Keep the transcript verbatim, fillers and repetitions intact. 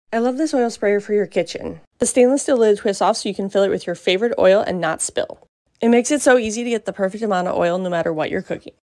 I love this oil sprayer for your kitchen. The stainless steel lid twists off so you can fill it with your favorite oil and not spill. It makes it so easy to get the perfect amount of oil no matter what you're cooking.